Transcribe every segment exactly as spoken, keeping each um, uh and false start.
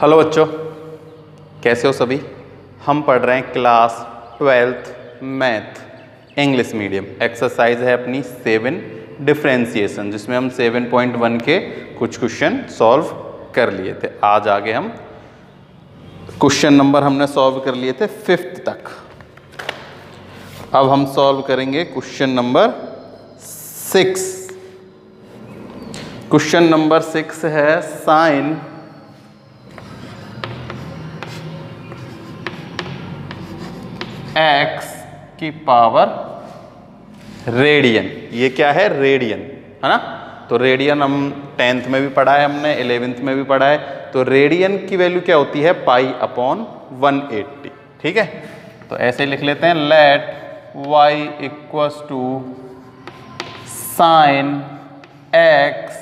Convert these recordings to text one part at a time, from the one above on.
Hello बच्चों, कैसे हो सभी। हम पढ़ रहे हैं class twelfth math English medium. Exercise है अपनी सेवन डिफरेंशिएशन, जिसमें हम सेवन पॉइंट वन के कुछ क्वेश्चन सॉल्व कर लिए थे। आज आगे हम क्वेश्चन नंबर हमने सॉल्व कर लिए थे फिफ्थ तक। अब हम सॉल्व करेंगे question number six. Question number six है साइन एक्स की पावर रेडियन। ये क्या है? रेडियन है ना। तो रेडियन हम टेंथ में भी पढ़ा है, हमने इलेवेंथ में भी पढ़ा है। तो रेडियन की वैल्यू क्या होती है? Pi upon one eighty. ठीक है, तो ऐसे लिख लेते हैं, let y equals to sine x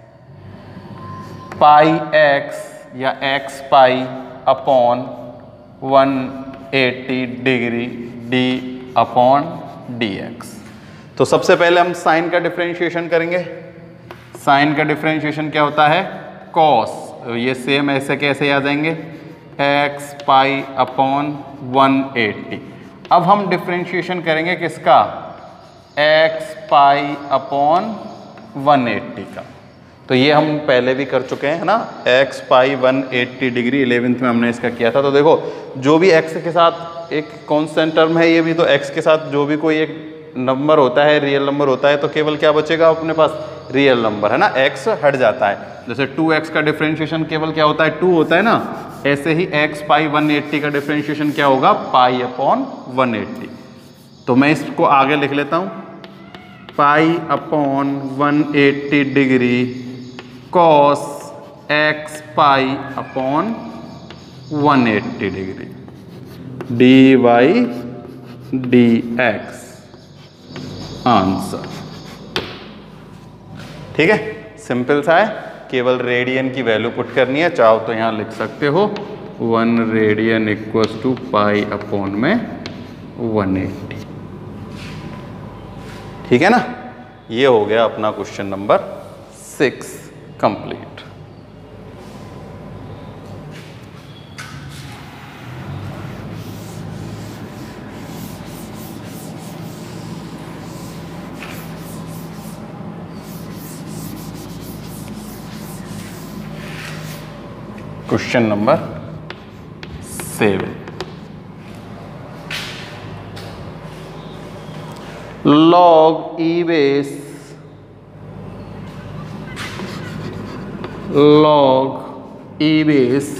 pi x या x pi upon one eighty degree d upon d x. तो सबसे पहले हम साइन का डिफरेंशिएशन करेंगे। साइन का डिफरेंशिएशन क्या होता है? कॉस। ये सेम ऐसे कैसे आ जाएंगे? X pi upon one eighty. अब हम डिफरेंशिएशन करेंगे किसका? X pi upon one eighty का। तो ये हम पहले भी कर चुके हैं ना, x pi one eighty degree eleventh में हमने इसका किया था। तो देखो, जो भी एक्स के साथ एक कांस्टेंट टर्म है, ये भी तो एक्स के साथ जो भी कोई एक नंबर होता है, रियल नंबर होता है, तो केवल क्या बचेगा अपने पास? रियल नंबर है ना। एक्स हट जाता है। जैसे टू एक्स का डिफरेंशिएशन केवल क्या होता है? टू होता है ना। ऐसे ही एक्स पाई वन एट्टी का डिफरेंशिएशन क्या होगा? Pi upon one eighty. तो मैं इसको आगे लिख लेता हूँ, pi upon one eighty degree cos x pi upon one eighty degree d y d x answer. ठीक है, सिंपल सा है। केवल रेडियन की वैल्यू पुट करनी है। चाहो तो यहां लिख सकते हो one radian equals to pi upon में वन एट्टी। ठीक है ना। ये हो गया अपना question number six complete. Question number seven, log e base log e base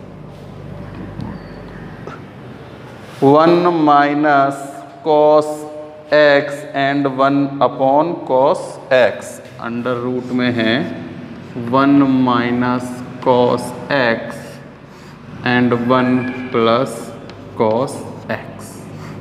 one minus cos x and one upon cos x under root में है one minus cos x and one plus cos x.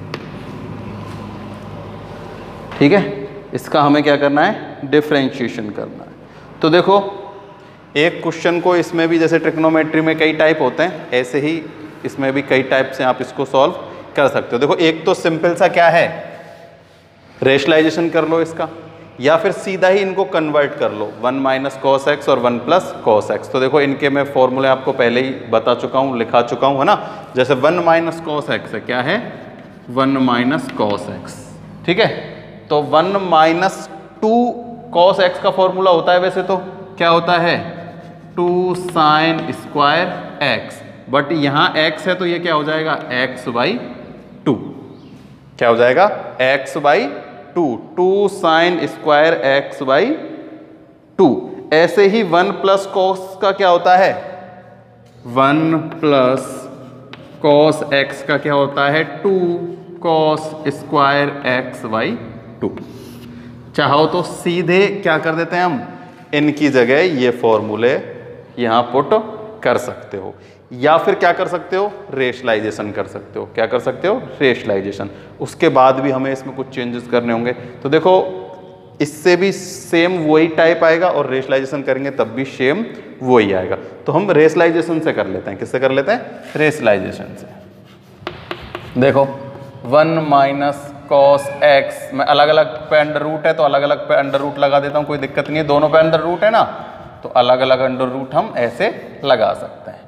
ठीक है, इसका हमें क्या करना है? Differentiation करना है। तो देखो, एक क्वेश्चन को इसमें भी जैसे ट्रिग्नोमेट्री में कई टाइप होते हैं, ऐसे ही इसमें भी कई टाइप से आप इसको सॉल्व कर सकते हो। देखो, एक तो सिंपल सा क्या है, रेशनलाइजेशन कर लो इसका, या फिर सीधा ही इनको कन्वर्ट कर लो, वन माइनस कॉस एक्स और वन प्लस कॉस एक्स। तो देखो, इनके मैं फॉर्मूले आपको पहले ही बता चुका हूँ, लिखा चुका हूँ, है ना। जैसे वन माइनस कॉस एक्स है, क्या है? One minus cos x. ठीक है, तो one minus two cos x का फॉर्मूला होता है वैसे तो क्या होता है? Two sine square x. But यहाँ एक्स है तो ये क्या हो जाएगा? X by two. क्या हो जाएगा? X by two. Two sine square x by two. ऐसे ही वन प्लस कॉस का क्या होता है? वन प्लस कॉस एक्स का क्या होता है? Two cos square x by two. चाहो तो सीधे क्या कर देते हैं हम, इनकी जगह ये फॉर्मूले यहां पुट कर सकते हो, या फिर क्या कर सकते हो? रेशनलाइजेशन कर सकते हो। क्या कर सकते हो? रेशनलाइजेशन। उसके बाद भी हमें इसमें कुछ चेंजेस करने होंगे। तो देखो, इससे भी सेम वही टाइप आएगा और रेशनलाइजेशन करेंगे तब भी सेम वही आएगा। तो हम रेशनलाइजेशन से कर लेते हैं। किससे कर लेते हैं? रेशनलाइजेशन से। देखो, वन माइनस कॉस एक्स में अलग अलग पे अंडर रूट है तो अलग अलग पे अंडर रूट लगा देता हूँ, कोई दिक्कत नहीं है। दोनों पे अंडर रूट है ना, तो अलग अलग अंडर रूट हम ऐसे लगा सकते हैं।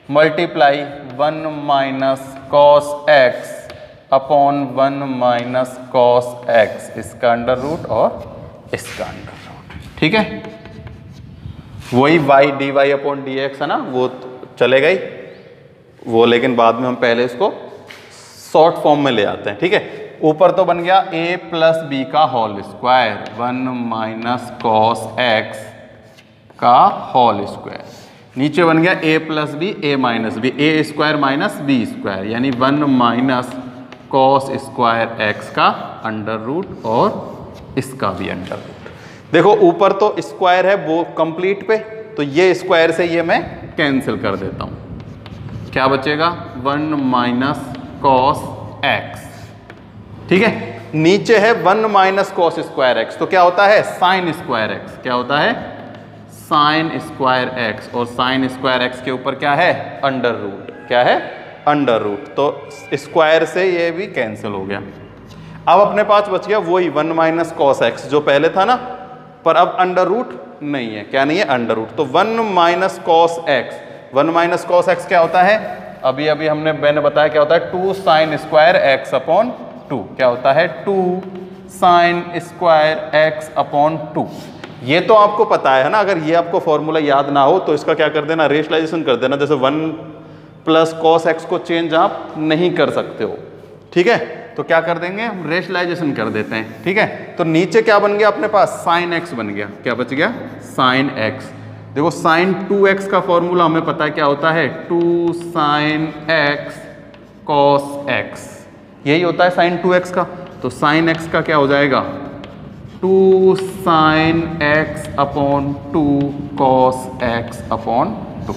Multiply one minus cos x upon one minus cos x, इसका अंडर रूट और इसका अंडर रूट। ठीक है, वही y d y upon d x है ना, वो चले गई वो, लेकिन बाद में हम पहले इसको शॉर्ट फॉर्म में ले आते हैं। ठीक है, ऊपर तो बन गया ए प्लस बी का whole square, one minus cos x का होल स्क्वायर, नीचे बन गया a plus b a minus b, a square minus b square, यानी one minus cos square x का अंडर रूट और इसका भी अंडर रूट। देखो ऊपर तो स्क्वायर है वो कंप्लीट पे, तो ये स्क्वायर से ये मैं कैंसिल कर देता हूं, क्या बचेगा वन माइनस कॉस एक्स। ठीक है, नीचे है one minus cos square x, तो क्या होता है साइन स्क्वायर एक्स, क्या होता है साइन स्क्वायर एक्स, और साइन स्क्वायर एक्स के ऊपर क्या है अंडर रूट, क्या है अंडर रूट, तो स्क्वायर से ये भी कैंसिल हो गया। अब अपने पास बच गया वही वन माइनस कॉस एक्स जो पहले था ना, पर अब अंडर रूट नहीं है, क्या नहीं है अंडर रूट, तो one minus cos x, one minus cos x क्या होता है, अभी अभी हमने मैंने बताया क्या होता है two sine square x upon two, क्या होता है two sine square x upon two. ये तो आपको पता है ना, अगर ये आपको फॉर्मूला याद ना हो तो इसका क्या कर देना रेशनलाइजेशन कर देना, जैसे वन प्लस कॉस एक्स को चेंज आप नहीं कर सकते हो। ठीक है, तो क्या कर देंगे हम रेशनलाइजेशन कर देते हैं। ठीक है, तो नीचे क्या बन गया अपने पास साइन एक्स बन गया, क्या बच गया साइन एक्स। देखो साइन टू एक्स का फॉर्मूला हमें पता है क्या होता है two sine x cos x, यही होता है साइन टू एक्स का, तो साइन एक्स का क्या हो जाएगा two sine x upon two cos x upon two,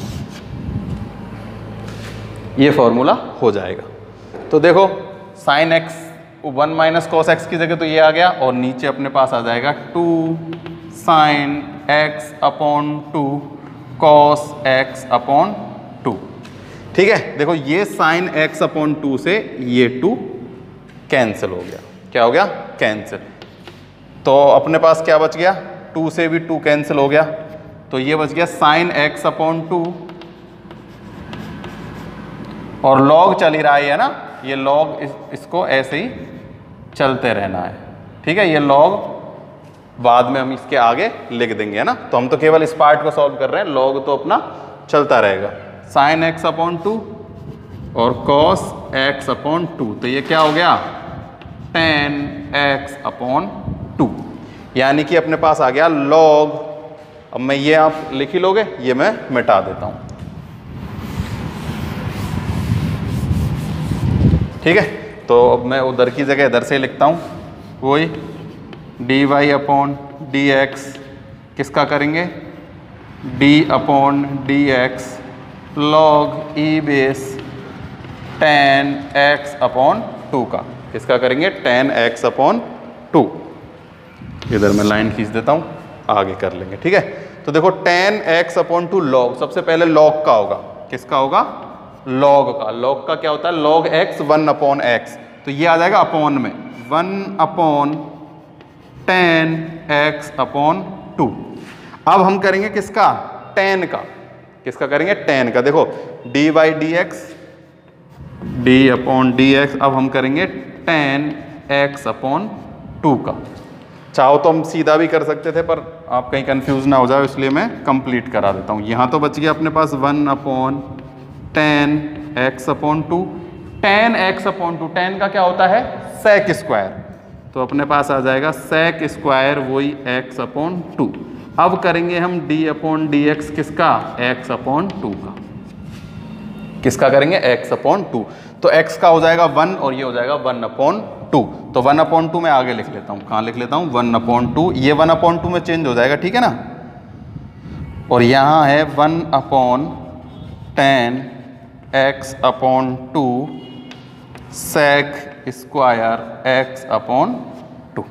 ये फॉर्मूला हो जाएगा। तो देखो sine x one minus cos x की जगह तो ये आ गया, और नीचे अपने पास आ जाएगा two sine x upon two cos x upon two. ठीक है, देखो ये साइन एक्स अपॉन टू से ये टू कैंसिल हो गया, क्या हो गया कैंसिल, तो अपने पास क्या बच गया टू से भी टू कैंसिल हो गया, तो ये बच गया साइन एक्स अपॉन टू, और लॉग चल ही रहा है ना, ये लॉग इस, इसको ऐसे ही चलते रहना है। ठीक है, ये लॉग बाद में हम इसके आगे लिख देंगे है ना, तो हम तो केवल इस पार्ट को सॉल्व कर रहे हैं, लॉग तो अपना चलता रहेगा, साइन एक्स अपॉन टू और कॉस एक्स अपॉन टू, तो ये क्या हो गया टेन एक्स अपॉन टू, यानी कि अपने पास आ गया लॉग। अब मैं ये आप लिख ही लोगे, ये मैं मिटा देता हूं। ठीक है, तो अब मैं उधर की जगह इधर से लिखता हूं, वही d y upon d x किसका करेंगे d upon d x log e base tan x upon two का, किसका करेंगे टेन एक्स अपॉन टू। इधर मैं लाइन खींच देता हूँ, आगे कर लेंगे। ठीक है, तो देखो tan x upon two log, सबसे पहले लॉग का होगा, किसका होगा लॉग का, लॉग का क्या होता है log x one upon x, तो ये आ जाएगा अपॉन में one upon tan x upon two. अब हम करेंगे किसका टेन का, किसका करेंगे टेन का, देखो d y d x d upon d x, अब हम करेंगे टेन एक्स अपॉन टू का। चाहो तो हम सीधा भी कर सकते थे, पर आप कहीं कंफ्यूज ना हो जाओ इसलिए मैं कंप्लीट करा देता हूँ। यहाँ तो बच गया अपने पास one upon tan x upon two, tan x upon two, tan का क्या होता है सेक स्क्वायर, तो अपने पास आ जाएगा सेक स्क्वायर वही एक्स अपॉन टू। अब करेंगे हम डी अपॉन डी एक्स किसका एक्स अपॉन टू का, किसका करेंगे x अपॉन टू, तो x का हो जाएगा वन और ये हो जाएगा वन अपॉन टू, तो वन अपॉन टू मैं आगे लिख लेता हूँ, कहाँ लिख लेता हूँ वन अपॉन टू, ये वन अपॉन टू में चेंज हो जाएगा। ठीक है ना, और यहाँ है one upon tan x upon two sec square x upon two,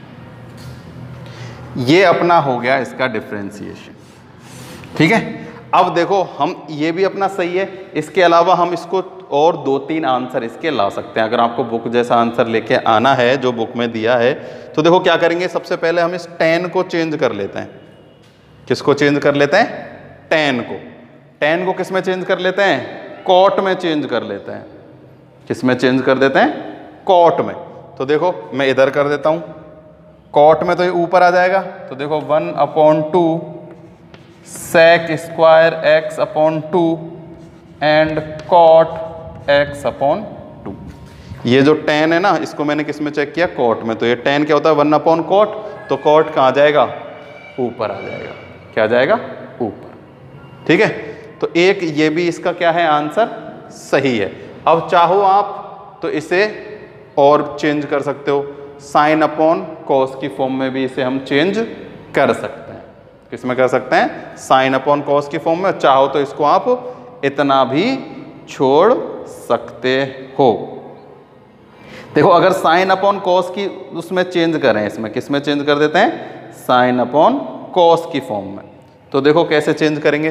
ये अपना हो गया इसका डिफरेंशिएशन। ठीक है, अब देखो हम ये भी अपना सही है, इसके अलावा हम इसको और दो तीन आंसर इसके ला सकते हैं। अगर आपको बुक जैसा आंसर लेके आना है जो बुक में दिया है, तो देखो क्या करेंगे, सबसे पहले हम इस टेन को चेंज कर लेते हैं, किसको चेंज कर लेते हैं टेन को, टेन को किस में चेंज कर लेते हैं, कॉट में चेंज कर लेते हैं। किस में चेंज कर देते हैं, कॉट में। तो देखो मैं इधर कर देता हूं, कॉट में तो ये ऊपर आ जाएगा, तो देखो one upon two sec square x upon two and cot x upon two. ये जो टेन है ना, इसको मैंने किस में चेक किया, कॉट में। तो ये टेन क्या होता है, वन अपॉन कॉट, तो कॉट कहाँ जाएगा, ऊपर आ जाएगा। क्या जाएगा, ऊपर। ठीक है, तो एक ये भी इसका क्या है, आंसर सही है। अब चाहो आप तो इसे और चेंज कर सकते हो, साइन अपॉन कॉस की फॉर्म में भी इसे हम चेंज कर सकते हैं। किस में कर सकते हैं, साइन अपॉन कॉस की फॉर्म में। चाहो तो इसको आप इतना भी छोड़ सकते हो। देखो अगर साइन अपॉन कॉस की उसमें चेंज करें, इसमें किस में चेंज कर देते हैं, साइन अपॉन कॉस की फॉर्म में। तो देखो कैसे चेंज करेंगे,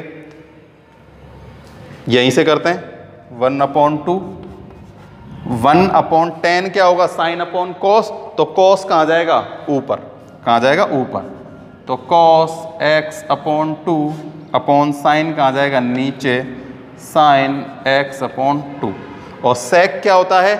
यहीं से करते हैं, one upon two, one upon tan क्या होगा, साइन अपॉन कॉस, तो कॉस कहाँ जाएगा, ऊपर। कहाँ जाएगा, ऊपर। तो cos x upon two upon sine कहाँ जाएगा, नीचे, साइन एक्स अपॉन टू। और सेक क्या होता है,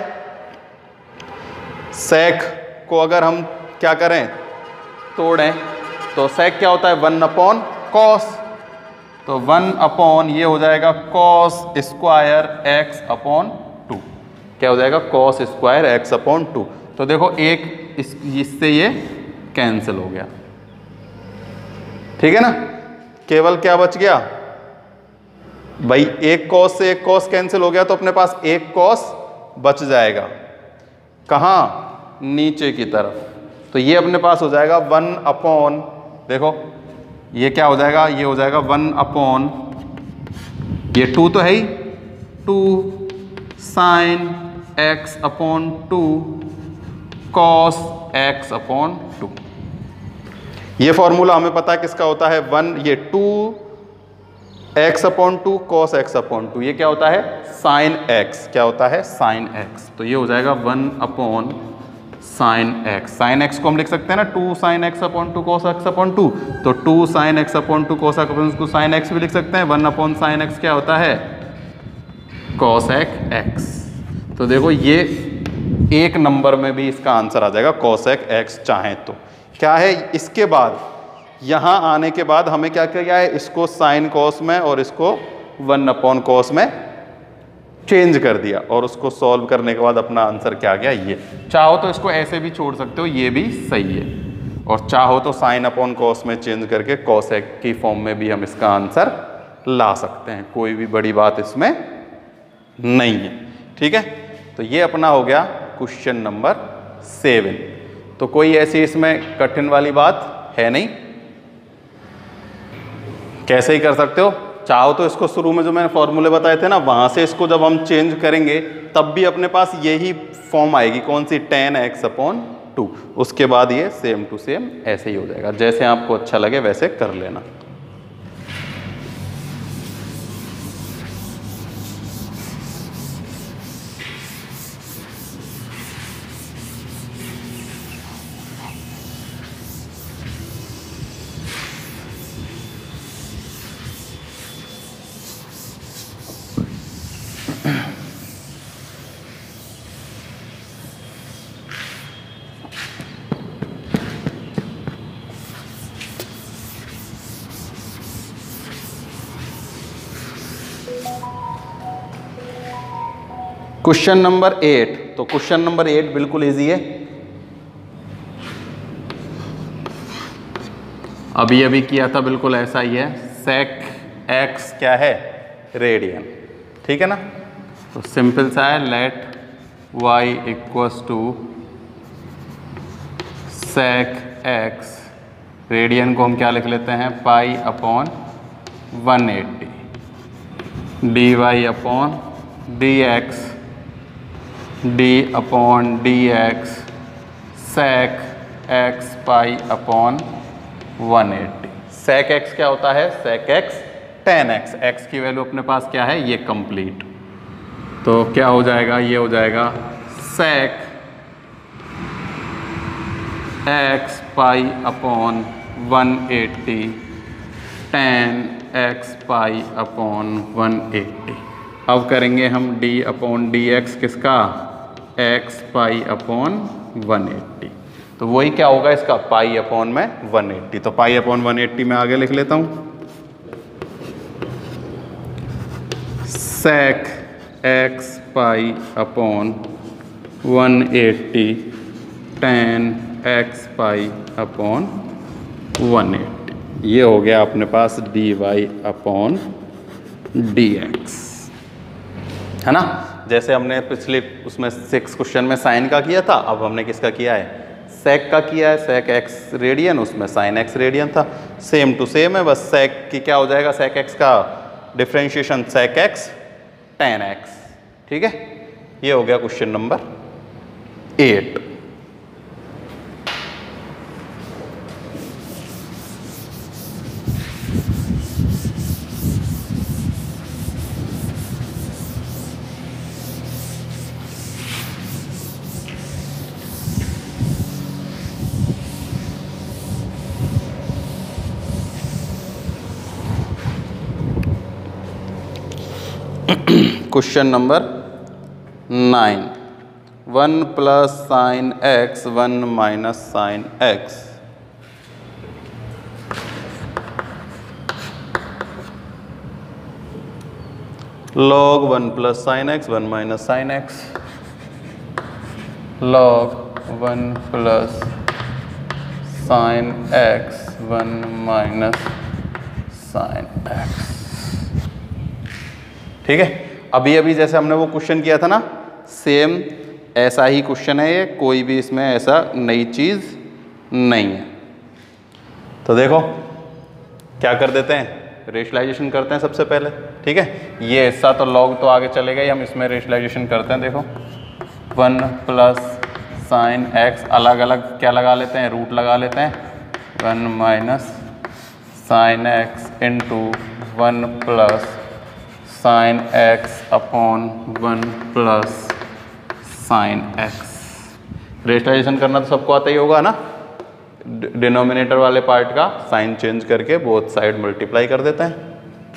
सेक को अगर हम क्या करें, तोड़ें, तो सेक क्या होता है, वन अपॉन कॉस। तो वन अपॉन ये हो जाएगा cos square x upon two. क्या हो जाएगा, cos square x upon two. तो देखो एक इस इससे ये कैंसिल हो गया। ठीक है ना, केवल क्या बच गया भाई, एक कॉस से एक कॉस कैंसिल हो गया, तो अपने पास एक कॉस बच जाएगा। कहाँ, नीचे की तरफ। तो ये अपने पास हो जाएगा वन अपॉन, देखो ये क्या हो जाएगा, ये हो जाएगा वन अपॉन, ये टू तो है ही, two sine x upon two cos x upon two. ये फॉर्मूला हमें पता है किसका होता है, वन, ये two x upon two cos x upon two, ये क्या होता है, साइन एक्स। क्या होता है, साइन एक्स। तो ये हो जाएगा one upon sine x. Sine x को हम लिख सकते हैं ना, two sine x upon two cos x upon two. तो two sine x upon two cos x upon two, sine x भी लिख सकते हैं। वन अपॉन साइन एक्स क्या होता है, कॉस एक्स। तो देखो ये एक नंबर में भी इसका आंसर आ जाएगा, कॉस एक्स चाहें तो। क्या है, इसके बाद यहाँ आने के बाद हमें क्या किया है, इसको साइन कॉस में और इसको वन अपॉन कॉस में चेंज कर दिया, और उसको सॉल्व करने के बाद अपना आंसर क्या आ गया, ये। चाहो तो इसको ऐसे भी छोड़ सकते हो, ये भी सही है। और चाहो तो साइन अपॉन कॉस में चेंज करके कॉस एक्स की फॉर्म में भी हम इसका आंसर ला सकते हैं। कोई भी बड़ी बात इसमें नहीं है। ठीक है, तो ये अपना हो गया क्वेश्चन नंबर सेवन। तो कोई ऐसी इसमें कठिन वाली बात है नहीं, कैसे ही कर सकते हो। चाहो तो इसको शुरू में जो मैंने फॉर्मूले बताए थे ना, वहाँ से इसको जब हम चेंज करेंगे तब भी अपने पास यही फॉर्म आएगी, कौन सी, टेन एक्स अपॉन टू। उसके बाद ये सेम टू सेम ऐसे ही हो जाएगा। जैसे आपको अच्छा लगे वैसे कर लेना। Question number eight. तो क्वेश्चन नंबर एट बिल्कुल इजी है। अभी अभी किया था, बिल्कुल ऐसा ही है। सेक एक्स क्या है, रेडियन। ठीक है ना, तो सिंपल सा है, let y equals to sec x, radian को हम क्या लिख लेते हैं, pi upon one eighty, d y upon d x d upon d x sec x pi upon one eighty. Sec x क्या होता है, sec x tan x. X की वैल्यू अपने पास क्या है, ये कंप्लीट। तो क्या हो जाएगा, ये हो जाएगा sec x pi upon one eighty tan x pi upon one eighty. अब करेंगे हम d अपॉन डी एक्स किसका, x pi upon one eighty. तो वही क्या होगा इसका, पाई अपॉन में वन एट्टी। तो पाई अपॉन वन एट्टी में आगे लिख लेता हूँ, sec x pi upon one eighty tan x pi upon one eighty. ये हो गया अपने पास d y upon d x, है ना। जैसे हमने पिछले उसमें सिक्स क्वेश्चन में साइन का किया था, अब हमने किसका किया है, सेक का किया है। सेक एक्स रेडियन, उसमें साइन एक्स रेडियन था। सेम टू सेम है, बस सेक की क्या हो जाएगा, सेक एक्स का differentiation sec x tan x. ठीक है, ये हो गया question number eight. Question number nine, one plus sine x one minus sine x. Log one plus sine x one minus sine x, log one plus sine x one minus sine x. ठीक है, अभी अभी जैसे हमने वो question किया था ना, सेम ऐसा ही क्वेश्चन है ये, कोई भी इसमें ऐसा नई चीज़ नहीं है। तो देखो क्या कर देते हैं, रेशनलाइजेशन करते हैं सबसे पहले। ठीक है, ये हिस्सा तो लॉग तो आगे चलेगा ही, हम इसमें रेशनलाइजेशन करते हैं। देखो वन प्लस साइन एक्स, अलग अलग क्या लगा लेते हैं, रूट लगा लेते हैं। One minus sine x into one plus sine x upon one plus sine x. Rationalisation करना तो सबको आता ही होगा ना, डिनोमिनेटर वाले पार्ट का साइन चेंज करके बोथ साइड मल्टीप्लाई कर देते हैं।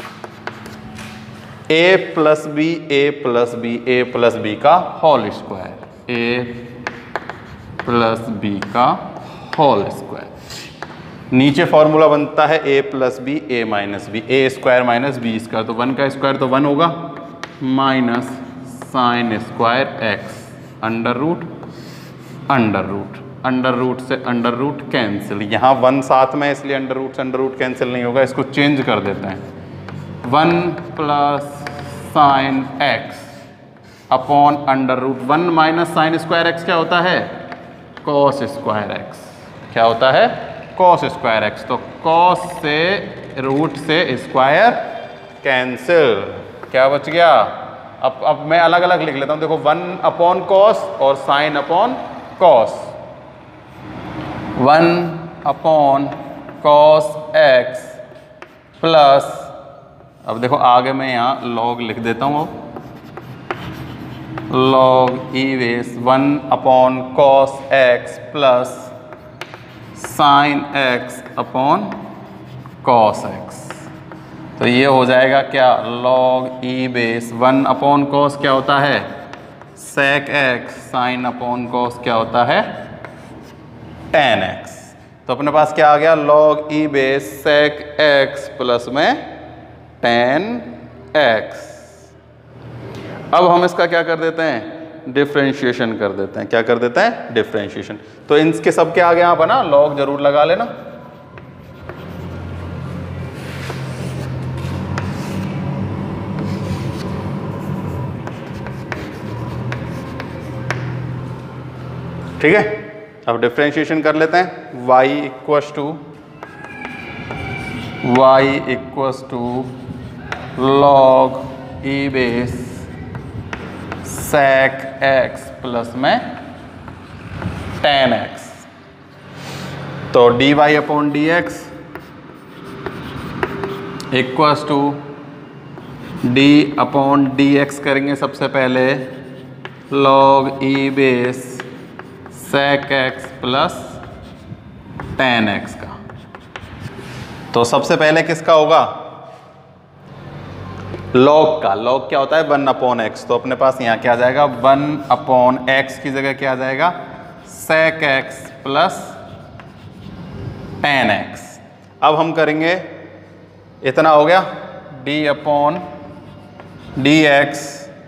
A plus b, a plus b, a plus b का whole square, a plus b का होल स्क्वायर। नीचे फॉर्मूला बनता है a plus b, a minus b, a square minus b square. तो one का स्क्वायर तो वन होगा, minus sine square x under root under root, under root से under root cancel. यहाँ वन साथ में इसलिए अंडर रूट से अंडर रूट कैंसिल नहीं होगा, इसको चेंज कर देते हैं। One plus sine x upon under root, one minus sine square x क्या होता है, कॉस स्क्वायर एक्स। क्या होता है, कॉस स्क्वायर एक्स। तो कॉस से रूट से स्क्वायर कैंसिल, क्या बच गया। अब अब मैं अलग अलग लिख लेता हूँ। देखो वन अपॉन कॉस और sine upon cos, one upon cos x plus, अब देखो आगे मैं यहाँ लॉग लिख देता हूँ, log e base one upon cos x plus sine x upon cos x. तो ये हो जाएगा क्या, log e base one upon cos क्या होता है, sec x, sine upon cos क्या होता है, टेन एक्स। तो अपने पास क्या आ गया, log e base sec x plus में टेन एक्स। अब हम इसका क्या कर देते हैं, डिफ्रेंशिएशन कर देते हैं। क्या कर देते हैं, डिफ्रेंशिएशन। तो इनके सब के आगे यहाँ पर ना लॉग जरूर लगा लेना। ठीक है, अब डिफ्रेंशिएशन कर लेते हैं। y equals to y equals to log e base sec x plus में टेन एक्स। तो d y upon d x equals to d upon d x करेंगे सबसे पहले, log e base sec x plus tan x का। तो सबसे पहले किसका होगा, लॉग का, लॉग क्या होता है वन अपॉन एक्स, तो अपने पास यहाँ क्या आ जाएगा वन अपॉन एक्स की जगह क्या आ जाएगा sec x plus tan x. अब हम करेंगे इतना हो गया d upon d x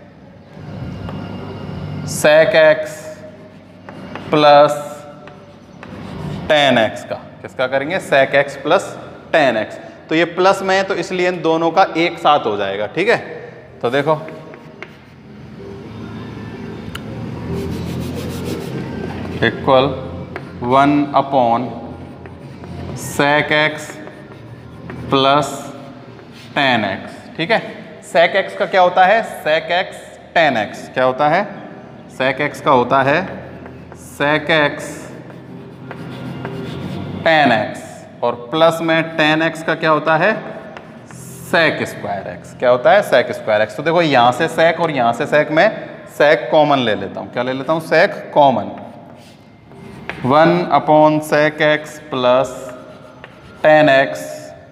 sec x plus tan x का, किसका करेंगे sec x plus tan x. तो ये प्लस में है तो इसलिए इन दोनों का एक साथ हो जाएगा, ठीक है। तो देखो equal one upon sec x plus tan x, ठीक है। सेक एक्स का क्या होता है सेक एक्स टेन एक्स, क्या होता है सेक एक्स का होता है सेक एक्स टेन एक्स, और प्लस में टेन एक्स का क्या होता है सेक स्क्वायर एक्स, क्या होता है सेक स्क्वायर एक्स। तो देखो यहां से सेक और यहां से सेक में सेक कॉमन ले लेता हूं, क्या ले लेता हूं sec common, one upon sec x plus tan x,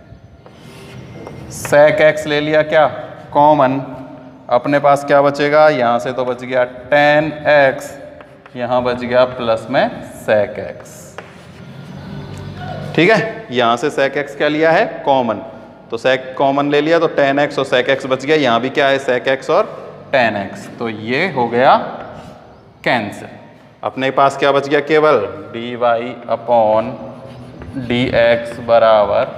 sec x ले लिया क्या कॉमन, अपने पास क्या बचेगा यहां से तो बच गया टेन एक्स, यहां बच गया प्लस में सेक एक्स, ठीक है। यहां से सेक एक्स क्या लिया है कॉमन, तो सेक कॉमन ले लिया तो टेन एक्स और सेक एक्स बच गया, यहां भी क्या है सेक एक्स और टेन एक्स, तो ये हो गया कैंसिल। अपने पास क्या बच गया केवल d y upon d x बराबर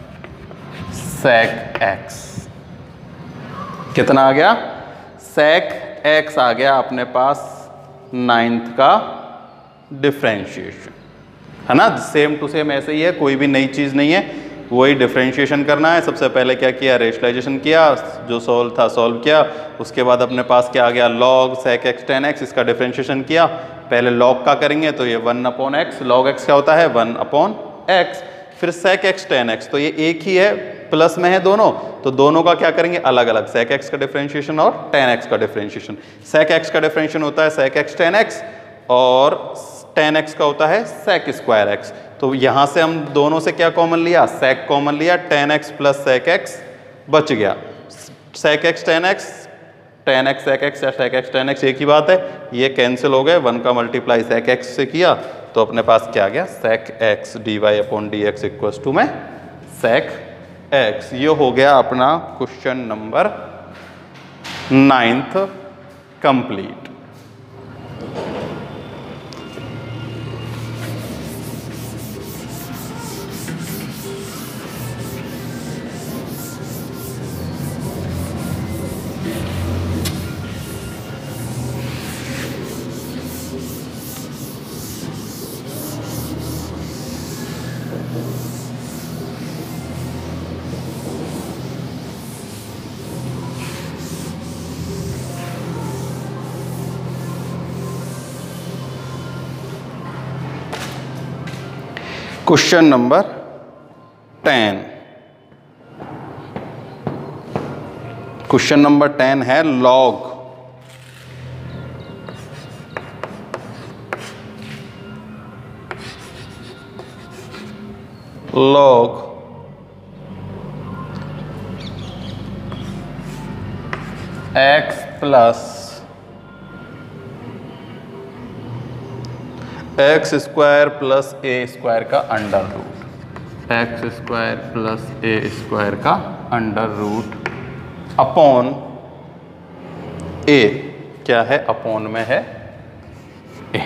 सेक एक्स, कितना आ गया सेक एक्स आ गया अपने पास नाइन्थ का डिफरेंशिएशन, है ना। सेम टू सेम ऐसे ही है, कोई भी नई चीज़ नहीं है, वही डिफरेंशिएशन करना है। सबसे पहले क्या किया रेशनलाइजेशन किया, जो सॉल्व था सॉल्व किया, उसके बाद अपने पास क्या आ गया log sec x tan x, इसका डिफरेंशिएशन किया। पहले लॉग का करेंगे तो ये one upon x, log x क्या होता है वन अपॉन एक्स, फिर सेक एक्स टेन एक्स, तो ये एक ही है प्लस में है दोनों, तो दोनों का क्या करेंगे अलग अलग, सेक एक्स का डिफरेंशिएशन और टेन एक्स का डिफरेंशिएशन। सेक एक्स का डिफरेंशिएशन होता है सेक एक्स टेन एक्स और टेन एक्स का होता है सेक स्क्वायर एक्स। तो यहां से हम दोनों से क्या कॉमन लिया सेक कॉमन लिया, tan x plus sec x बच गया, sec x tan x tan x sec x या सेक एक्स टेन एक्स एक ही बात है, ये कैंसिल हो गए, वन का मल्टीप्लाई सेक एक्स से किया तो अपने पास क्या आ गया sec x d y upon d x equal to में सेक एक्स। ये हो गया अपना question number ninth complete. Question number ten, question number ten है log log x plus x square plus a square का under root, x square plus a square का under root upon a, क्या है upon में है a.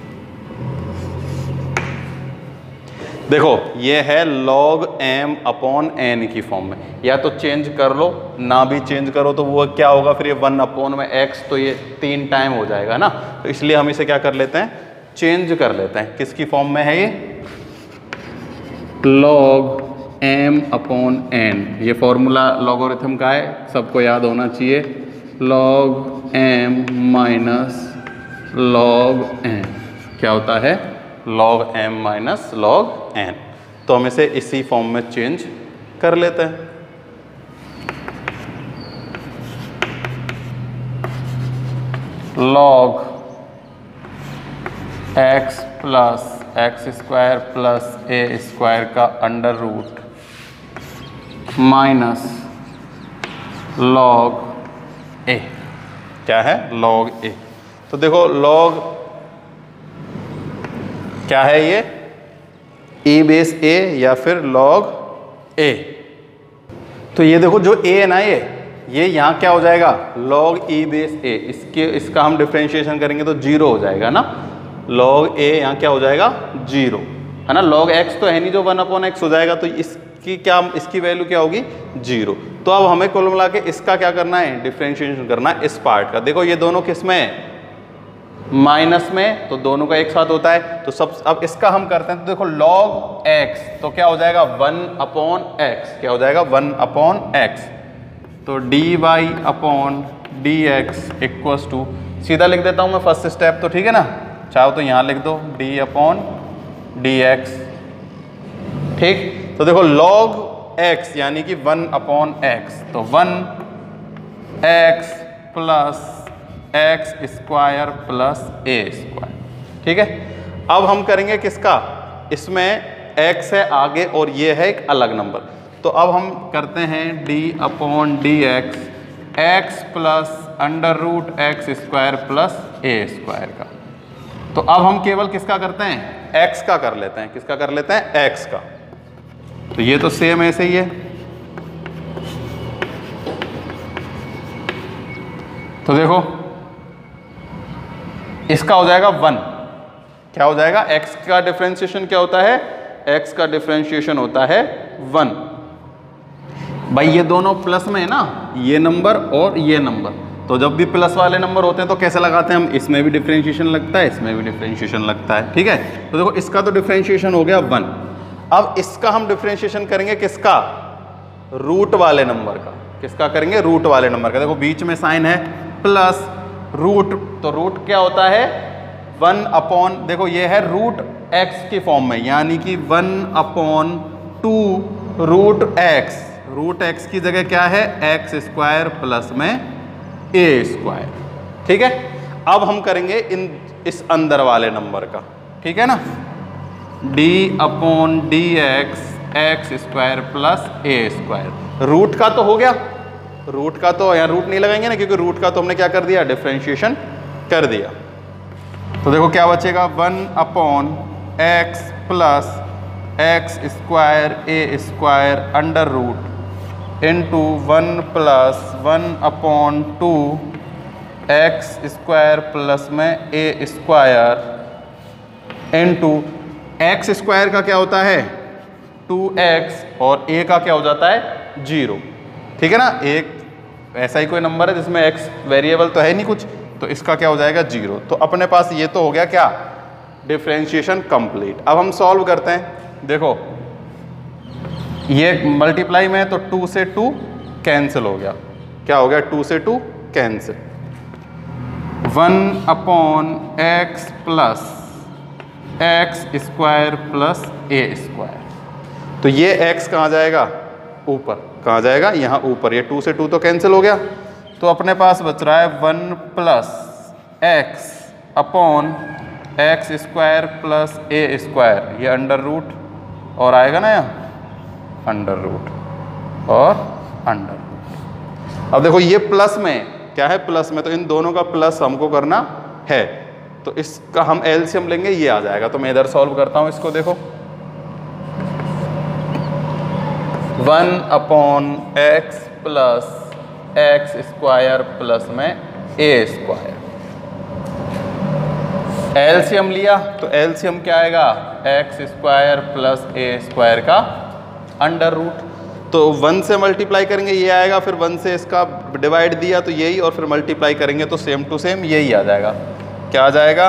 देखो ये है लॉग एम अपॉन एन की फॉर्म में, या तो चेंज कर लो ना भी चेंज करो तो वो क्या होगा फिर ये वन अपॉन में एक्स, तो ये तीन टाइम हो जाएगा ना, तो इसलिए हम इसे क्या कर लेते हैं चेंज कर लेते हैं। किसकी फॉर्म में है ये लॉग एम अपॉन एन, ये फॉर्मूला लॉगरिथम का है सबको याद होना चाहिए, log m minus log n क्या होता है log m minus log n, तो हम इसे इसी फॉर्म में चेंज कर लेते हैं। Log x plus x square plus a square का under root minus log a, क्या है लॉग ए। तो देखो लॉग क्या है ये, ए बेस ए या फिर लॉग ए। तो ये देखो जो ए है ना ये ये यहाँ क्या हो जाएगा लॉग ई बेस ए, इसके इसका हम डिफरेंशिएशन करेंगे तो जीरो हो जाएगा ना, लॉग ए यहाँ क्या हो जाएगा जीरो है ना, लॉग एक्स तो है नहीं जो वन अपॉन एक्स हो जाएगा, तो इसकी क्या इसकी वैल्यू क्या होगी जीरो। तो अब हमें कुल मिला के इसका क्या करना है डिफरेंशिएशन करना है इस पार्ट का। देखो ये दोनों किस में है माइनस में, तो दोनों का एक साथ होता है। तो सब अब इसका हम करते हैं, तो देखो लॉग एक्स तो क्या हो जाएगा वन अपॉन एक्स, क्या हो जाएगा वन अपॉन एक्स, तो d y upon d x equals to, सीधा लिख देता हूँ मैं फर्स्ट स्टेप, तो ठीक है ना, चाहो तो यहाँ लिख दो डी अपॉन डी एक्स, ठीक। तो देखो लॉग एक्स यानी कि वन अपॉन एक्स, तो one x plus x square plus a square, ठीक है। अब हम करेंगे किसका, इसमें x है आगे और ये है एक अलग नंबर, तो अब हम करते हैं d upon d x x plus under root x square plus a square का। तो अब हम केवल किसका करते हैं x का कर लेते हैं, किसका कर लेते हैं x का। तो ये तो सेम ऐसे ही है, तो देखो इसका हो जाएगा वन, क्या हो जाएगा x का डिफरेंशिएशन क्या होता है, x का डिफरेंशिएशन होता है वन। भाई ये दोनों प्लस में है ना, ये नंबर और ये नंबर, तो जब भी प्लस वाले नंबर होते हैं तो कैसे लगाते हैं हम, इसमें भी डिफरेंशिएशन लगता है इसमें भी डिफरेंशिएशन लगता है, ठीक है। तो देखो इसका तो डिफरेंशिएशन हो गया वन, अब इसका हम डिफरेंशिएशन करेंगे किसका, रूट वाले नंबर का, किसका करेंगे रूट वाले नंबर का। देखो बीच में साइन है प्लस रूट, तो रूट क्या होता है वन अपॉन, देखो ये है रूट एक्स की फॉर्म में, यानी कि one upon two root x, root x की जगह क्या है एक्स स्क्वायर प्लस में ए स्क्वायर, ठीक है। अब हम करेंगे इन इस अंदर वाले नंबर का, ठीक है ना, d upon d x x square plus a square, root का तो हो गया, रूट का तो यहाँ रूट नहीं लगाएंगे ना, क्योंकि रूट का तो हमने क्या कर दिया डिफरेंशिएशन कर दिया। तो देखो क्या बचेगा one upon x plus x square a square under root into one plus one upon two x square plus में a square into x square का क्या होता है टू एक्स और ए का क्या हो जाता है जीरो, ठीक है ना। एक ऐसा ही कोई नंबर है जिसमें x वेरिएबल तो है नहीं कुछ, तो इसका क्या हो जाएगा जीरो। तो अपने पास ये तो हो गया क्या डिफरेंशिएशन कंप्लीट। अब हम सॉल्व करते हैं, देखो ये मल्टीप्लाई में है तो टू से टू कैंसिल हो गया, क्या हो गया टू से two cancel, one upon x plus x square plus a square, तो ये x कहाँ जाएगा ऊपर, कहाँ जाएगा यहाँ ऊपर, ये टू से टू तो कैंसिल हो गया, तो अपने पास बच रहा है one plus x upon x square plus a square, ये अंडर रूट और आएगा ना यहाँ अंडर रूट और अंडर रूट। अब देखो ये प्लस में क्या है, प्लस में तो इन दोनों का प्लस हमको करना है, तो इसका हम एलसीएम लेंगे, ये आ जाएगा। तो मैं इधर सॉल्व करता हूँ इसको, देखो one upon x plus x square plus में ए स्क्वायर, एलसीएम लिया तो एलसीएम क्या आएगा x square plus a square का अंडर रूट, तो वन से मल्टीप्लाई करेंगे ये आएगा, फिर वन से इसका डिवाइड दिया तो यही, और फिर मल्टीप्लाई करेंगे तो सेम टू सेम यही आ जाएगा, क्या आ जाएगा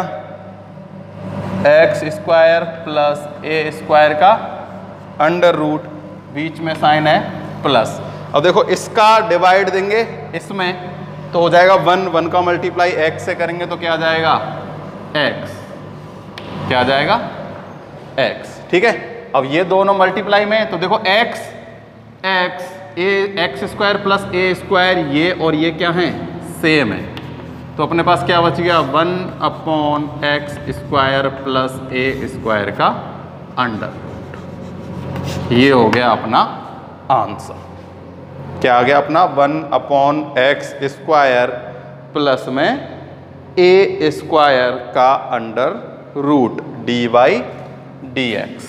x square plus a square का अंडर रूट, बीच में साइन है प्लस। अब देखो इसका डिवाइड देंगे इसमें तो हो जाएगा वन, वन का मल्टीप्लाई एक्स से करेंगे तो क्या आ जाएगा एक्स, क्या आ जाएगा एक्स, ठीक है। अब ये दोनों मल्टीप्लाई में, तो देखो x x a x square plus a square, ये और ये क्या है सेम है, तो अपने पास क्या बच गया one upon x square plus a square का अंडर रूट, ये हो गया अपना आंसर। क्या आ गया अपना one upon x square plus में ए स्क्वायर का under root d y d x,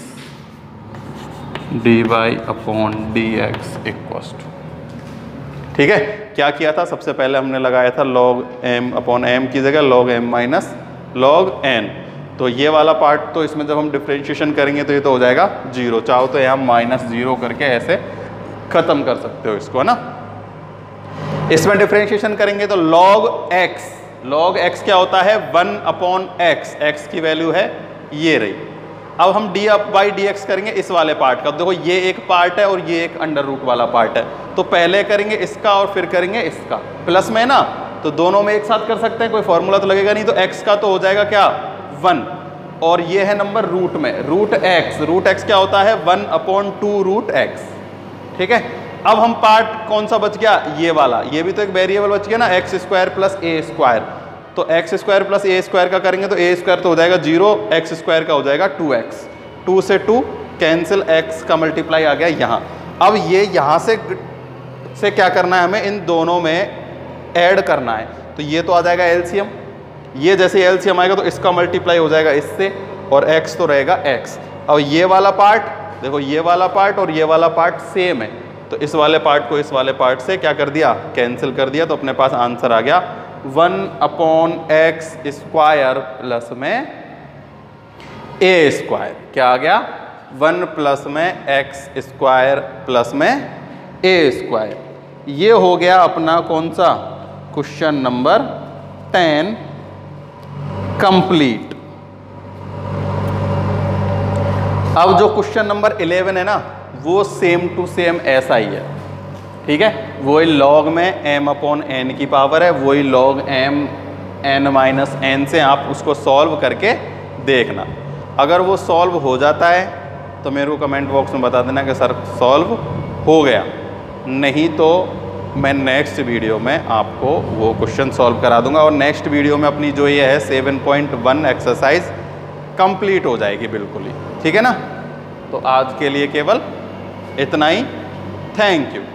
d y upon d x equals to. ठीक है, क्या किया था सबसे पहले हमने लगाया था लॉग एम अपॉन एम की जगह log m minus log n. तो ये वाला पार्ट तो इसमें जब हम डिफ्रेंशिएशन करेंगे तो ये तो हो जाएगा जीरो। चाहो तो यहाँ माइनस जीरो करके ऐसे खत्म कर सकते हो इसको, है ना। इसमें डिफ्रेंशिएशन करेंगे तो लॉग एक्स, लॉग एक्स क्या होता है वन अपॉन एक्स, एक्स की वैल्यू है ये रही। अब हम d up by d x करेंगे इस वाले पार्ट का। देखो ये एक पार्ट है और ये एक अंडर रूट वाला पार्ट है, तो पहले करेंगे इसका और फिर करेंगे इसका। प्लस में ना तो दोनों में एक साथ कर सकते हैं, कोई फॉर्मूला तो लगेगा नहीं। तो एक्स का तो हो जाएगा क्या वन, और ये है नंबर रूट में रूट एक्स। रूट एक्स क्या होता है one upon two root x. ठीक है, अब हम पार्ट कौन सा बच गया ये वाला, ये भी तो एक वेरिएबल बच गया ना x square plus a square. तो x square plus a square का करेंगे तो ए स्क्वायर तो हो जाएगा जीरो, एक्स स्क्वायर का हो जाएगा टू एक्स, टू से टू कैंसिल, एक्स का मल्टीप्लाई आ गया यहाँ। अब ये यहाँ से से क्या करना है हमें, इन दोनों में ऐड करना है। तो ये तो आ जाएगा एलसीएम, ये जैसे एलसीएम आएगा तो इसका मल्टीप्लाई हो जाएगा इससे, और x तो रहेगा x। अब ये वाला पार्ट देखो, ये वाला पार्ट और ये वाला पार्ट सेम है, तो इस वाले पार्ट को इस वाले पार्ट से क्या कर दिया कैंसिल कर दिया। तो अपने पास आंसर आ गया one upon x square plus में ए स्क्वायर। क्या आ गया वन प्लस में एक्स स्क्वायर प्लस में ए स्क्वायर। ये हो गया अपना कौन सा क्वेश्चन नंबर टेन कंप्लीट। अब जो क्वेश्चन नंबर इलेवन है ना वो सेम टू सेम ऐसा ही है। ठीक है, वही लॉग में m अपॉन एन की पावर है, वही log m n minus n से आप उसको सॉल्व करके देखना। अगर वो सॉल्व हो जाता है तो मेरे को कमेंट बॉक्स में बता देना कि सर सॉल्व हो गया, नहीं तो मैं नेक्स्ट वीडियो में आपको वो क्वेश्चन सॉल्व करा दूंगा। और नेक्स्ट वीडियो में अपनी जो ये है seven point one exercise complete हो जाएगी बिल्कुल ही। ठीक है ना, तो आज के लिए केवल इतना ही। Thank you.